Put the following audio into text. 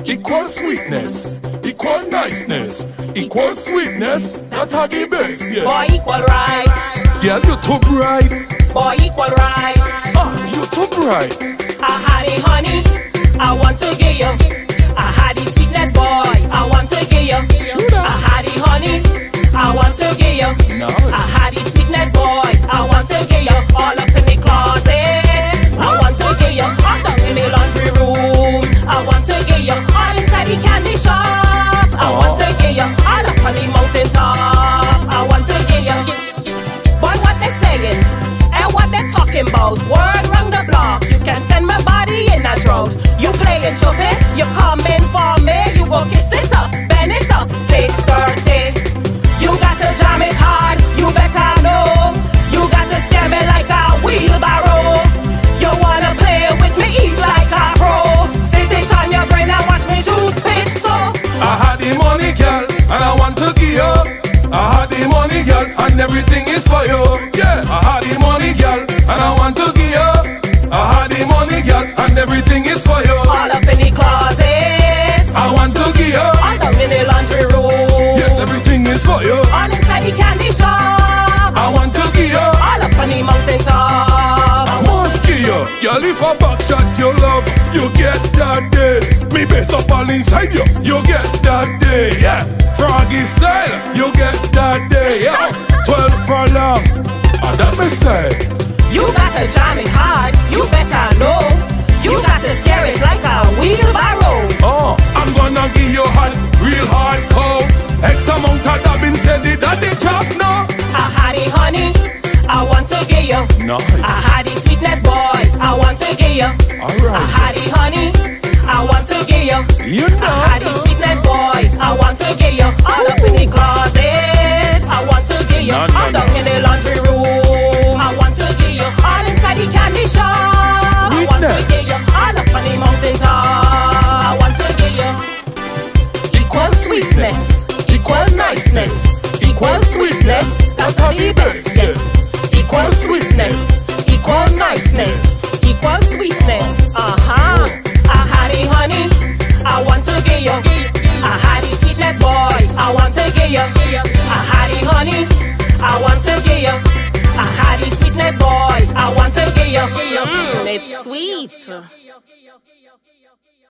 equal sweetness, equal niceness, equal sweetness, that are the best, yeah. Boy, equal rights. Girl, you too bright. Boy, equal rights. You too bright. I had it, honey, I want to give you. I had the sweetness, boy, I want to give you. I had it, honey, I want to give you. Nice. I had the sweetness, boy, I want to give you. All up in the closet, I want to give you. All down in the laundry room, I want to give you. All inside the candy shop, I want to give you. All up on the mountain top, I want to give you. Boy, what they saying and what they talking about? Word round the block, you can send my body in a drought. You playing choppy, you coming for me. You go kiss it up, bend it up, 6:30. You got to jam it hard, you better know. You got to scare me like a wheelbarrow. You wanna play with me, eat like a pro. Sit it on your brain and watch me juice spit so. I had the money, girl, and I want to give you. I had the money, girl, and everything is for you. Yeah, I had the money, girl, and I want to give you. I had the money, girl, and everything is for you. All up in the closet, I want to give you. all down in the laundry room. Yes, everything is for you. All inside the candy shop, I want to give you. all up on the mountain top. I must give you. Girl, if a back shot you love, you get that day. Me best up all inside you, you get that day. Yeah, Froggy style, you get that day. Yeah, 12 for long. That me say. You got to jam it hard, you better know. You got to scare it like a wheelbarrow. I'm gonna give you hard, real hard cold. X amount of dabbing said it at the job now. I had it, honey, I want to give you. Nice. I had the sweetness, boy, I want to give you. Alright. I had it, honey, I want to give you. You know. I had the sweetness, boy, I want to give you. All up in the closet, I want to give you. All down in the laundry room, I want to give you. All inside the candy shop, I want to give you. All up on the mountain top, I want to give you. Equal sweetness, equal niceness, equal sweetness, that's all the best, yes. Equal sweetness, equal niceness, equal sweetness, I had it, honey, I want to give you. I had the sweetness, boy, I want to give you. I had it, honey, I want to give you. I had the sweetness, boy, I want to give you. It's sweet.